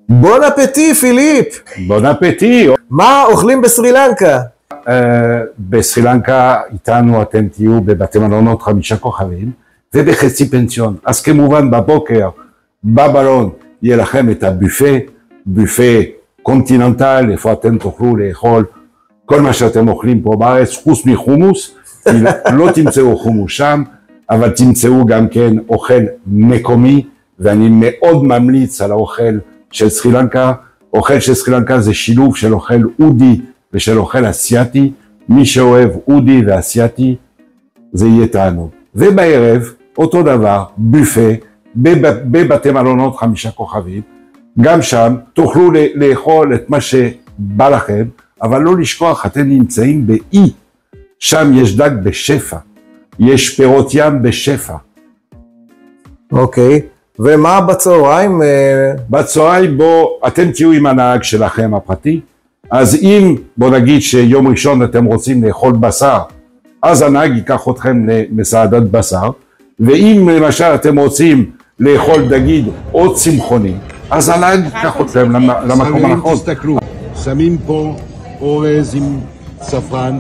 בון אפטי, פיליפ. בון אפטי. מה אוכלים בסרי לנקה? בסרי לנקה איתנו אתם תהיו בבתי מלונות 5 כוכבים ובחצי פנסיון. אז כמובן בבוקר, בבלון, יהיה לכם את בופה קונטיננטל, איפה אתם תוכלו לאכול כל מה שאתם אוכלים פה בארץ, חוץ מחומוס, לא תמצאו חומוס שם, אבל תמצאו גם כן אוכל מקומי, ואני מאוד ממליץ על האוכל של סרי לנקה. אוכל של סרי לנקה זה שילוב של אוכל אודי ושל אוכל אסיאטי. מי שאוהב אודי ואסיאטי, זה יהיה תענוג. ובערב, אותו דבר, בופה, בבתי מלונות 5 כוכבים, גם שם תוכלו לאכול את מה שבא לכם, אבל לא לשכוח, אתם נמצאים באי, שם יש דג בשפע, יש פירות ים בשפע. אוקיי, ומה בצהריים? בצהריים בו אתם תהיו עם הנהג שלכם הפרטי, אז אם בוא נגיד שיום ראשון אתם רוצים לאכול בשר, אז הנהג ייקח אתכם למסעדת בשר, ואם למשל אתם רוצים לאכול דגיד או צמחוני, אז הנהג ייקח אתכם למקום הנכון. תסתכלו, שמים פה אורז עם ספרן,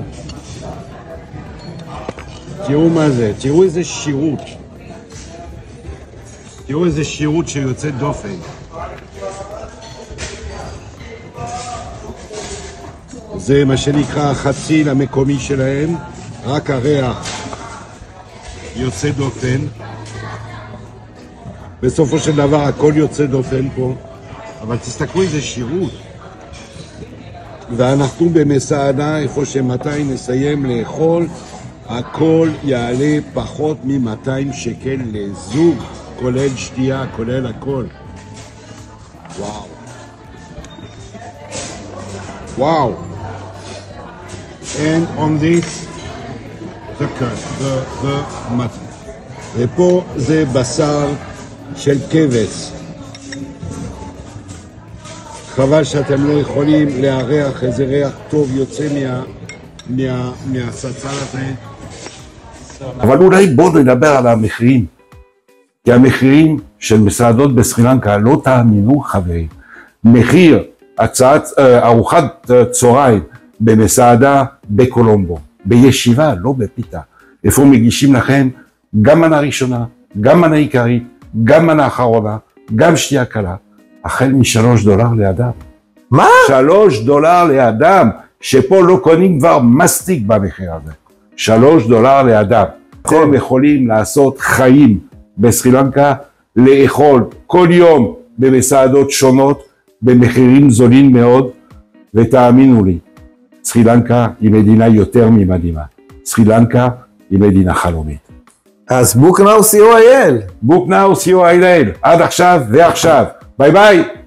תראו מה זה, תראו איזה שירות, תראו איזה שירות שיוצא דופן. זה מה שנקרא החציל המקומי שלהם, רק הריח יוצא דופן. בסופו של דבר הכל יוצא דופן פה, אבל תסתכלו איזה שירות. ואנחנו במסעדה, איפה שמתי נסיים לאכול, הכל יעלה פחות מ-200 שקל לזוג, כולל שתייה, כולל הכל. וואו. וואו. And on this, the mutton. ופה זה בשר של כבש. חבל שאתם לא יכולים להריח איזה ריח טוב יוצא מהסצל הזה. אבל אולי בואו נדבר על המחירים. כי המחירים של מסעדות בסרי לנקה, לא תאמינו חברים, מחיר ארוחת צהריים במסעדה בקולומבו, בישיבה, לא בפיתה, איפה מגישים לכם גם מנה ראשונה, גם מנה עיקרית, גם מנה אחרונה, גם שתייה קלה, החל $3 לאדם. מה? $3 לאדם, שפה לא קונים כבר מסטיק במחיר הזה. $3 לאדם. אתם יכולים לעשות חיים בסרי לנקה, לאכול כל יום במסעדות שונות, במחירים זולים מאוד, ותאמינו לי, סרי לנקה היא מדינה יותר ממדהימה. סרי לנקה היא מדינה חלומית. אז book now co.il. book now co.il. עד עכשיו ועכשיו. ביי ביי.